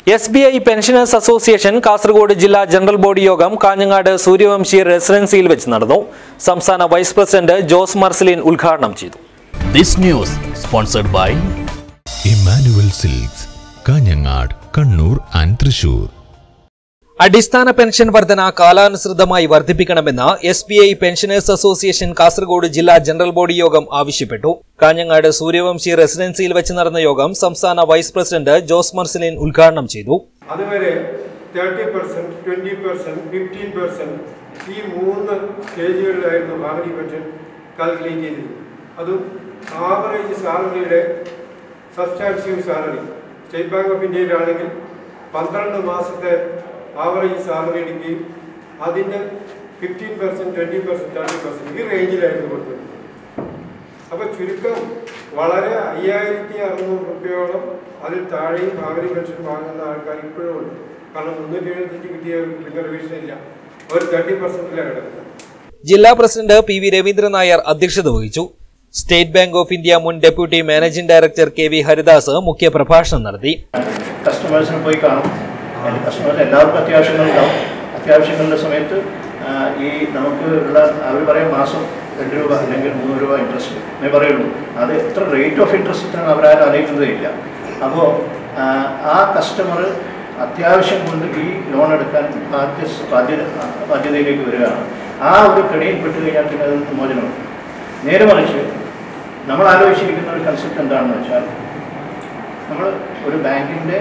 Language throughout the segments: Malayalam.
SBI Pensioners Association കാസർഗോഡ് ജില്ലാ ജനറൽ ബോഡി യോഗം കാഞ്ഞങ്ങാട് സൂര്യവംശി റെസിഡൻസിയിൽ വെച്ച് നടന്നു. സംസ്ഥാന വൈസ് പ്രസിഡന്റ് ജോസ് മർസലിൻ ഉദ്ഘാടനം ചെയ്തു. This news sponsored by Emmanuel Silks, Kanhangad, Kannur and Thrissur. അടിസ്ഥാന പെൻഷൻ വർധന കാലാനുസൃതമായി വർദ്ധിപ്പിക്കണമെന്ന് SBI പെൻഷനേഴ്സ് അസോസിയേഷൻ കാസർഗോഡ് ജില്ലാ ജനറൽ ബോഡി യോഗം ആവശ്യപ്പെട്ടു. കാഞ്ഞങ്ങാട് സൂര്യവംശി റെസിഡൻസിയിൽ വെച്ച് നടന്ന യോഗം സംസ്ഥാന വൈസ് പ്രസിഡന്റ് ജോസ് മർസലിൻ ഉദ്ഘാടനം ചെയ്തു. അതുവരെ 30%, 20%, 15% ഈ മൂന്ന് സ്റ്റേജുകളിലായിരുന്നു ഫാമിലി പെൻഷൻ കാൽക്കുലേറ്റ് ചെയ്തത്. അതും ആവറേജ് സാലറിയുടെ substantive salary State Bank of ഇന്ത്യയിലാണെങ്കിൽ 12 മാസത്തെ ആവറേജ് സാലറി എടുക്കുകയും അതിൻ്റെ 15%, 20%, 30% ഈ റേഞ്ചിലായിരുന്നു കൊടുത്തത്. അപ്പോൾ ചുരുക്കം വളരെ 5600 രൂപയോളം അതിൽ താഴെയും ഫാമിലി പെൻഷൻ വാങ്ങുന്ന ആൾക്കാർ ഇപ്പോഴും ഉണ്ട്. കാരണം 375 കിട്ടിയവർക്ക് പിന്നെ റിവിഷൻ ഇല്ല, ഒരു 30%ലാണ് കിടക്കുന്നത്. ജില്ലാ പ്രസിഡന്റ് PV രവീന്ദ്രൻ നായർ അധ്യക്ഷത വഹിച്ചു. സ്റ്റേറ്റ് ബാങ്ക് ഓഫ് ഇന്ത്യ മുൻ deputy managing director KV Haridas മുഖ്യ പ്രഭാഷണം നടത്തി. കസ്റ്റമേഴ്സിനെ പോയി കാണും. കസ്റ്റമേഴ്സ് എല്ലാവർക്കും അത്യാവശ്യങ്ങളുണ്ടാവും. അത്യാവശ്യങ്ങളുടെ സമയത്ത് ഈ നമുക്ക് ഉള്ള അവർ പറയും മാസം 2 രൂപ അല്ലെങ്കിൽ 3 രൂപ ഇൻട്രസ്റ്റ് എന്നേ പറയുള്ളൂ. അത് എത്ര റേറ്റ് ഓഫ് ഇൻട്രസ്റ്റാണ് അവരാരും അറിയിക്കുന്നതില്ല. അപ്പോൾ ആ കസ്റ്റമർ അത്യാവശ്യം കൊണ്ട് ഈ ലോൺ എടുക്കാൻ ബാധ്യതയിലേക്ക് വരികയാണ്. ആ ഒരു കെണിയിൽപ്പെട്ട് കഴിഞ്ഞാൽ പിന്നെ അത് മോചനമുണ്ട്. നേരെ മറിച്ച് നമ്മൾ ആലോചിച്ചിരിക്കുന്ന ഒരു കൺസെപ്റ്റ് എന്താണെന്ന് വെച്ചാൽ, നമ്മൾ ഒരു ബാങ്കിൻ്റെ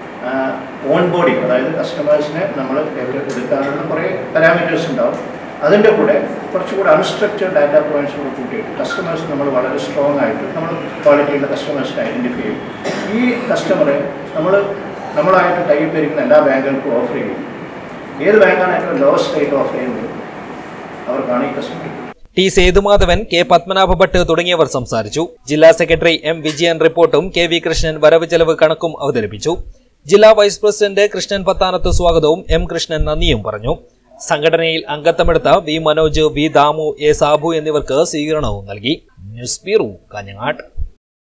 ഓൺ ബോഡി, അതായത് കസ്റ്റമേഴ്സിനെ നമ്മൾ എടുക്കാനുള്ള കുറേ പാരാമീറ്റേഴ്സ് ഉണ്ടാവും. അതിൻ്റെ കൂടെ കുറച്ചുകൂടെ അൺസ്ട്രക്ചർഡ് ഡാറ്റ പോയിൻറ്റ്സ് കൂടെ കൂട്ടിയിട്ട് കസ്റ്റമേഴ്സ് നമ്മൾ വളരെ സ്ട്രോങ് ആയിട്ട് നമ്മൾ ക്വാളിറ്റിയുള്ള കസ്റ്റമേഴ്സിനെ ഐഡൻറ്റിഫൈ ചെയ്യും. ഈ കസ്റ്റമറെ നമ്മളായിട്ട് ടൈപ്പ് ചെയ്തിരിക്കുന്ന എല്ലാ ബാങ്കുകൾക്കും ഓഫർ ചെയ്യും. ഏത് ബാങ്കാണ് ഏറ്റവും ലോവസ്റ്റ് റേറ്റ് ഓഫർ ചെയ്യുന്നത് അവർക്കാണ് ഈ customer. T. Sethumadhavan, K. Padmanabha Bhat തുടങ്ങിയവർ സംസാരിച്ചു. ജില്ലാ സെക്രട്ടറി M. വിജയൻ റിപ്പോർട്ടും KV കൃഷ്ണൻ വരവ് ചെലവ് കണക്കും അവതരിപ്പിച്ചു. ജില്ലാ വൈസ് പ്രസിഡന്റ് കൃഷ്ണൻ പത്താനത്ത് സ്വാഗതവും M. കൃഷ്ണൻ നന്ദിയും പറഞ്ഞു. സംഘടനയിൽ അംഗത്വമെടുത്ത V. Manoj, V. Damu, A. Sabu എന്നിവർക്ക് സ്വീകരണവും നൽകി. News bureau, Kanhangad.